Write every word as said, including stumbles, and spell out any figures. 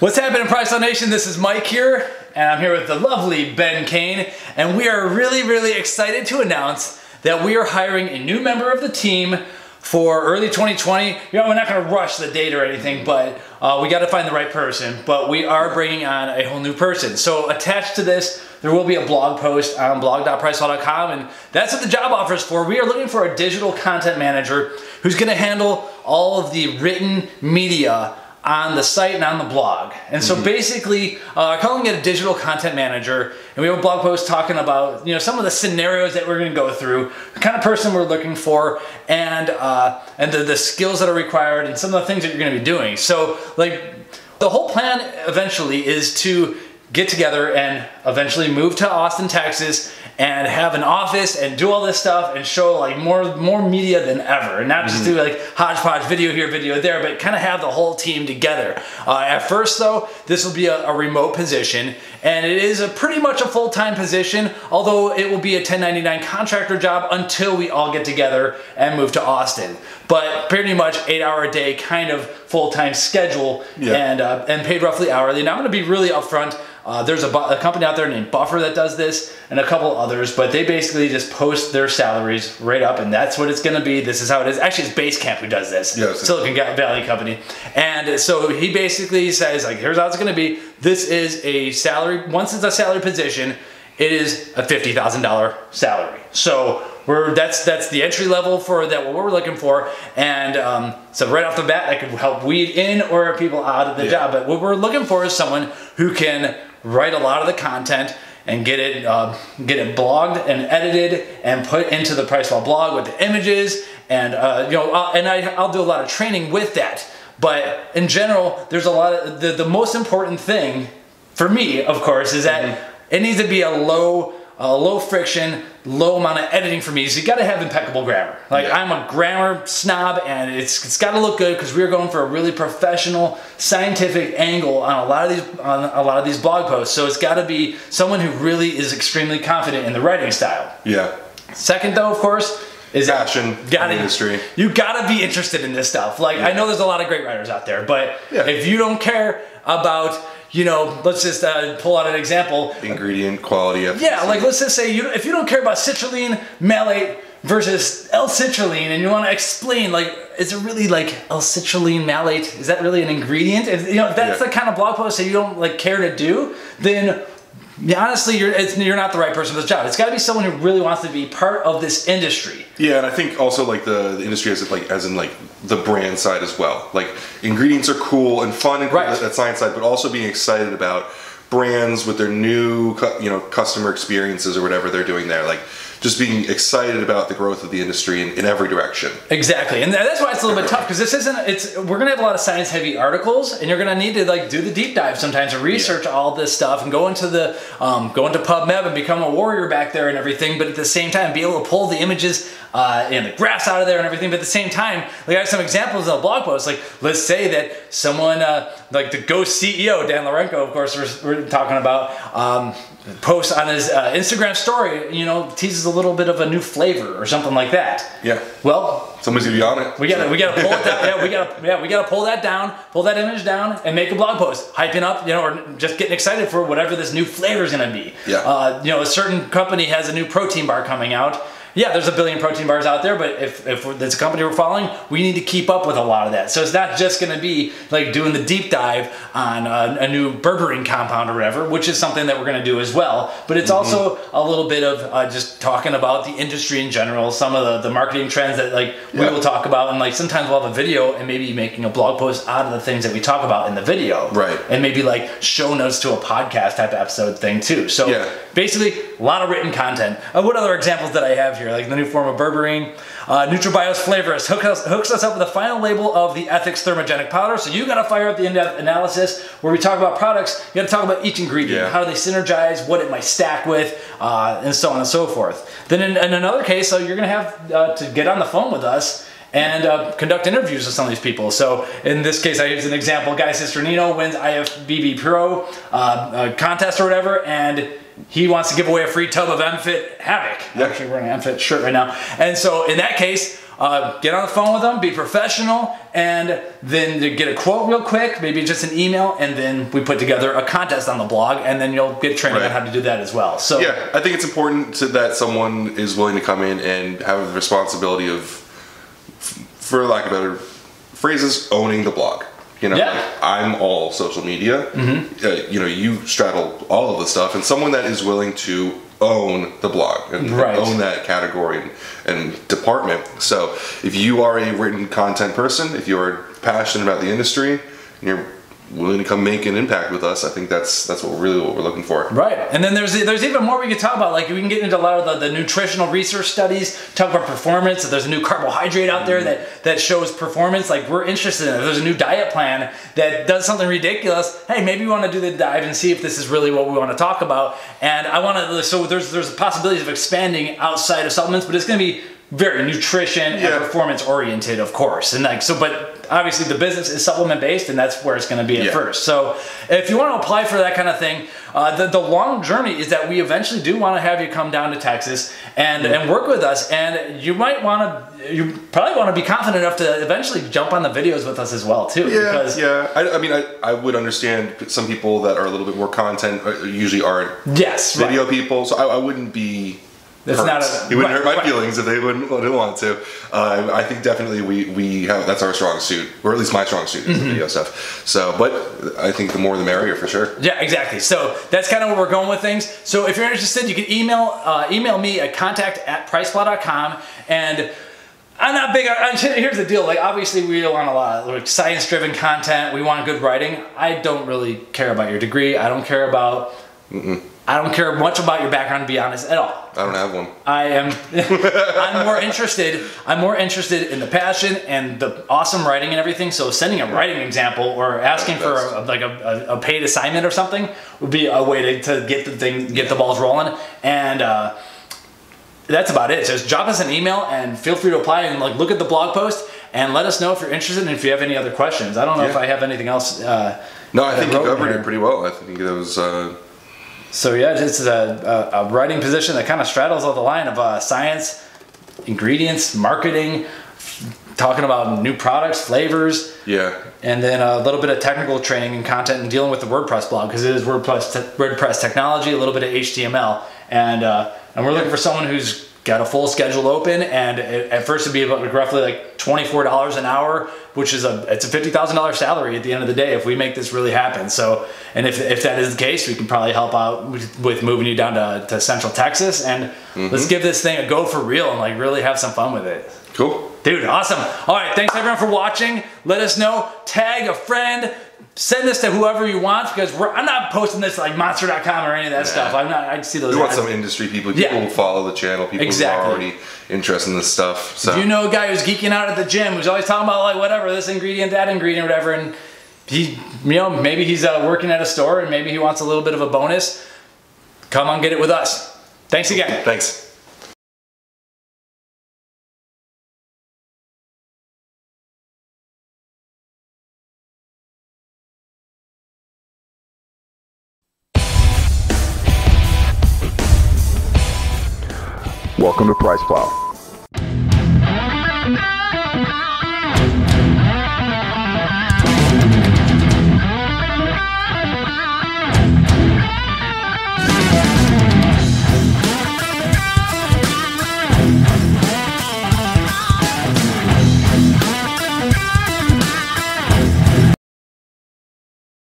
What's happening, PricePlow Nation? This is Mike here, and I'm here with the lovely Ben Kane, and we are really, really excited to announce that we are hiring a new member of the team for early twenty twenty. You know, we're not going to rush the date or anything, but uh, we got to find the right person. But we are bringing on a whole new person. So attached to this, there will be a blog post on blog dot priceplow dot com, and that's what the job offer is for. We are looking for a digital content manager who's going to handle all of the written media on the site and on the blog. And so mm-hmm. basically, uh, calling it a digital content manager, and we have a blog post talking about, you know, some of the scenarios that we're gonna go through, the kind of person we're looking for, and uh, and the, the skills that are required, and some of the things that you're gonna be doing. So, like, the whole plan eventually is to get together and eventually move to Austin, Texas, and have an office and do all this stuff and show like more more media than ever, and not just mm-hmm. do like hodgepodge video here, video there, but kind of have the whole team together. Uh, at first though, this will be a, a remote position, and it is a pretty much a full-time position, although it will be a ten ninety-nine contractor job until we all get together and move to Austin. But pretty much eight hour a day kind of full-time schedule, yeah. and uh, and paid roughly hourly. And I'm going to be really upfront. Uh, there's a, a company out there named Buffer that does this, and a couple others, but they basically just post their salaries right up, and that's what it's going to be. This is how it is. Actually, it's Basecamp who does this, yes. Silicon Valley company. And so he basically says, like, here's how it's going to be. This is a salary. Once it's a salary position, it is a fifty thousand dollar salary. So we're that's that's the entry level for that what we're looking for, and um, so right off the bat, that could help weed in or people out of the yeah. job. But what we're looking for is someone who can write a lot of the content and get it uh, get it blogged and edited and put into the PricePlow blog with the images, and uh, you know, I'll, and I, I'll do a lot of training with that. But in general, there's a lot of the the most important thing for me, of course, is that mm-hmm. it needs to be a low uh, low friction, low amount of editing for me. So you got to have impeccable grammar. Like yeah. I'm a grammar snob, and it's it's got to look good because we're going for a really professional, scientific angle on a lot of these on a lot of these blog posts. So it's got to be someone who really is extremely confident in the writing style. Yeah. Second, though, of course, is passion gotta, in the industry. You gotta be interested in this stuff. Like yeah. I know there's a lot of great writers out there, but yeah. if you don't care about, you know, let's just uh, pull out an example. Ingredient quality. Efficacy. Yeah, like let's just say you if you don't care about citrulline malate versus L-citrulline, and you want to explain, like, is it really like L-citrulline malate? Is that really an ingredient? If, you know, if that's yeah. the kind of blog post that you don't like care to do, then yeah, honestly, you're it's, you're not the right person for this job. It's got to be someone who really wants to be part of this industry. Yeah, and I think also like the, the industry as like as in like the brand side as well. Like ingredients are cool and fun and right. that science side, but also being excited about brands with their new you know customer experiences or whatever they're doing there. Like just being excited about the growth of the industry in, in every direction. Exactly, and that's why it's a little bit tough, because this isn't, it's, we're gonna have a lot of science heavy articles, and you're gonna need to like do the deep dive sometimes to research yeah. all this stuff and go into the, um, go into PubMed and become a warrior back there and everything, but at the same time be able to pull the images uh, and the graphs out of there and everything, but at the same time, like I have some examples in a blog post, like let's say that someone, uh, like the Ghost C E O, Dan Larenko, of course, we're, we're talking about, um, posts on his uh, Instagram story, you know, teases a little bit of a new flavor or something like that. Yeah. Well, somebody's gonna be on it. We gotta, we gotta pull it down. Yeah, we gotta, yeah, we gotta pull that down, pull that image down, and make a blog post, hyping up, you know, or just getting excited for whatever this new flavor is gonna be. Yeah. Uh, you know, a certain company has a new protein bar coming out. Yeah, there's a billion protein bars out there, but if, if it's a company we're following, we need to keep up with a lot of that. So it's not just going to be like doing the deep dive on a, a new berberine compound or whatever, which is something that we're going to do as well. But it's mm-hmm. also a little bit of uh, just talking about the industry in general, some of the, the marketing trends that like we yeah. will talk about, and like sometimes we'll have a video and maybe making a blog post out of the things that we talk about in the video. Right. And maybe like show notes to a podcast type episode thing too. So yeah. basically a lot of written content. Uh, what other examples that I have here? Like the new form of berberine. Uh, NutriBio's Flavorist hooks us, hooks us up with the final label of the Ethics Thermogenic Powder. So you got to fire up the in-depth analysis where we talk about products. You got to talk about each ingredient, yeah. how do they synergize, what it might stack with, uh, and so on and so forth. Then in, in another case, so you're going to have uh, to get on the phone with us and uh, conduct interviews with some of these people. So in this case, I use an example. Guy Cisternino wins I F B B Pro uh, uh, contest or whatever, and he wants to give away a free tub of M Fit Havoc. Yeah. I'm actually wearing an M Fit shirt right now. And so in that case, uh, uh, get on the phone with them, be professional, and then get a quote real quick, maybe just an email, and then we put together a contest on the blog, and then you'll get training right. on how to do that as well. So yeah, I think it's important to, that someone is willing to come in and have the responsibility of, for lack of better phrases, owning the blog. You know, yeah. like I'm all social media. Mm-hmm. uh, you know, you straddle all of the stuff, and someone that is willing to own the blog and right. own that category and, and department. So if you are a written content person, if you're passionate about the industry, and you're willing to come make an impact with us, I think that's that's what we're really what we're looking for. Right, and then there's there's even more we could talk about. Like we can get into a lot of the, the nutritional research studies, talk about performance. If there's a new carbohydrate out there that that shows performance, like we're interested in it. If there's a new diet plan that does something ridiculous, hey, maybe we want to do the dive and see if this is really what we want to talk about. And I want to so there's there's possibilities of expanding outside of supplements, but it's going to be very nutrition yeah. and performance oriented, of course. And like so, but obviously the business is supplement based, and that's where it's going to be at yeah. first. So if you want to apply for that kind of thing, uh, the, the long journey is that we eventually do want to have you come down to Texas and, mm-hmm. and work with us. And you might want to, you probably want to be confident enough to eventually jump on the videos with us as well too. Yeah, because, yeah. I, I mean, I, I would understand some people that are a little bit more content usually aren't yes, video right. people. So I, I wouldn't be It's hurt. not a, it wouldn't right, hurt my right. feelings if they wouldn't, wouldn't want to. Uh, I think definitely we, we have, that's our strong suit, or at least my strong suit is mm-hmm. the video stuff. So, but I think the more the merrier for sure. Yeah, exactly. So that's kind of where we're going with things. So if you're interested, you can email uh, email me at contact at priceplow dot com. And I'm not big on, here's the deal, like obviously we want a lot of like science-driven content, we want good writing. I don't really care about your degree, I don't care about, Mm-mm. I don't care much about your background, to be honest, at all. I don't have one. I am, I'm more interested, I'm more interested in the passion and the awesome writing and everything, so sending a writing example or asking for a, like a, a paid assignment or something would be a way to, to get the thing, get the balls rolling. And uh, that's about it. Just drop us an email and feel free to apply and like look at the blog post and let us know if you're interested and if you have any other questions. I don't know yeah. if I have anything else. Uh, no, I think you covered it pretty well. I think that was... Uh... So yeah, it's a, a, a writing position that kind of straddles all the line of uh, science, ingredients, marketing, talking about new products, flavors. Yeah. And then a little bit of technical training and content and dealing with the WordPress blog because it is WordPress, te WordPress technology, a little bit of H T M L. And, uh, and we're looking for someone who's got a full schedule open, and it, at first it'd be about roughly like twenty-four dollars an hour, which is a it's a fifty thousand dollar salary at the end of the day if we make this really happen. So, and if, if that is the case, we can probably help out with, with moving you down to, to Central Texas, and mm-hmm. let's give this thing a go for real and like really have some fun with it. Cool. Dude, awesome. All right, thanks everyone for watching. Let us know, tag a friend, send this to whoever you want, because we're, I'm not posting this to like monster dot com or any of that yeah. stuff. I'm not, I see those. We want some industry people, people yeah. who follow the channel, people exactly. who are already interested in this stuff. So. If you know a guy who's geeking out at the gym, who's always talking about like whatever, this ingredient, that ingredient, whatever, and he, you know, maybe he's uh, working at a store and maybe he wants a little bit of a bonus, come on, get it with us. Thanks again. Thanks. Welcome to PricePlow.